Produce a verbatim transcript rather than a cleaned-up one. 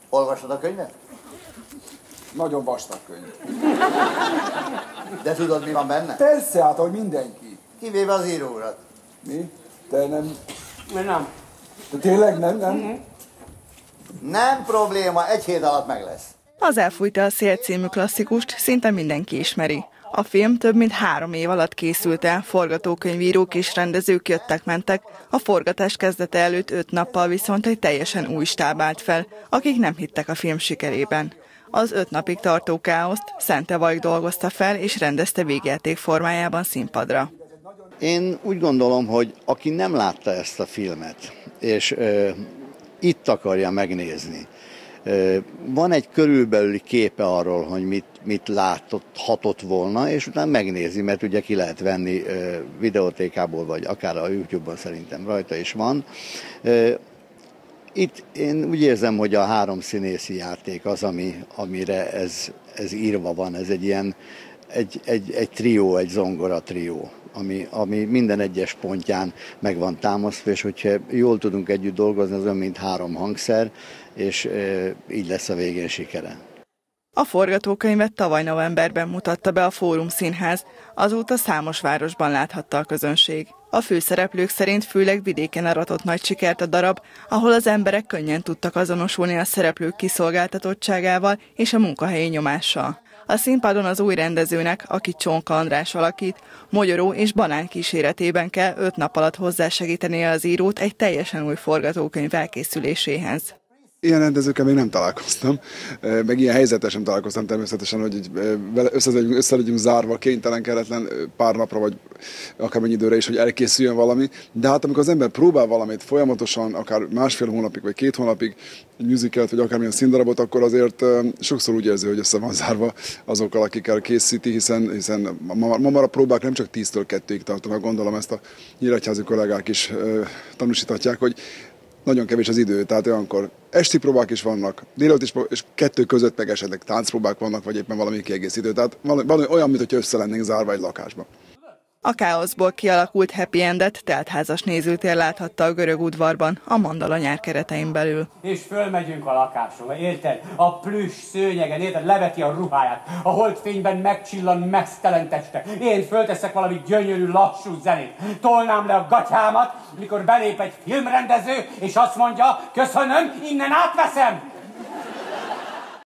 Olvasod a könyvet? Nagyon vastag könyv. De tudod, mi van benne? Persze, hát, ahogy mindenki. Kivéve az íróurat. Mi? Te nem... Nem. Te tényleg nem, nem? Mm-hmm. Nem probléma, egy hét alatt meg lesz. Az Elfújta a szél című klasszikust szinte mindenki ismeri. A film több mint három év alatt készült el, forgatókönyvírók és rendezők jöttek-mentek, a forgatás kezdete előtt öt nappal viszont egy teljesen új stáb állt fel, akik nem hittek a film sikerében. Az öt napig tartó káoszt Szente Vajk dolgozta fel és rendezte végjáték formájában színpadra. Én úgy gondolom, hogy aki nem látta ezt a filmet, és ö, itt akarja megnézni, ö, van egy körülbelüli képe arról, hogy mit, mit látott, hatott volna, és utána megnézi, mert ugye ki lehet venni ö, videótékából, vagy akár a YouTube-on szerintem rajta is van. Ö, Itt én úgy érzem, hogy a három színészi játék az, ami, amire ez, ez írva van. Ez egy ilyen, egy, egy, egy trió, egy zongora trió, ami, ami minden egyes pontján meg van támasztva, és hogyha jól tudunk együtt dolgozni, az olyan, mint három hangszer, és e, így lesz a végén sikere. A forgatókönyvet tavaly novemberben mutatta be a Fórum Színház, azóta számos városban láthatta a közönség. A főszereplők szerint főleg vidéken aratott nagy sikert a darab, ahol az emberek könnyen tudtak azonosulni a szereplők kiszolgáltatottságával és a munkahelyi nyomással. A színpadon az új rendezőnek, aki Csonka András alakít, mogyoró és banán kíséretében kell öt nap alatt hozzásegítenie az írót egy teljesen új forgatókönyv elkészüléséhez. Ilyen rendezőkkel még nem találkoztam, meg ilyen helyzetesen sem találkoztam természetesen, hogy össze, össze legyünk zárva, kénytelen, kelletlen pár napra, vagy akármennyi időre is, hogy elkészüljön valami. De hát amikor az ember próbál valamit folyamatosan, akár másfél hónapig, vagy két hónapig, egy musicalt, vagy akármilyen színdarabot, akkor azért sokszor úgy érzi, hogy össze van zárva azokkal, akikkel készíti, hiszen, hiszen ma, ma már a próbák nem csak tíztől kettőig tartanak, gondolom ezt a nyíregyházi kollégák is tanúsíthatják, hogy nagyon kevés az idő, tehát olyankor esti próbák is vannak, délelőtt is, és kettő között meg esetleg táncpróbák vannak, vagy éppen valami kiegészítő. Tehát valami olyan, mintha össze lennénk zárva egy lakásba. A káoszból kialakult happy endet teltházas nézőtér láthatta a Görög udvarban, a Mandala nyár keretein belül. És fölmegyünk a lakásomba, érted? A plüss szőnyegen, érted? Leveti a ruháját, a holdfényben megcsillan mesztelen teste. Én fölteszek valami gyönyörű, lassú zenét. Tolnám le a gatyámat, mikor belép egy filmrendező, és azt mondja, köszönöm, innen átveszem!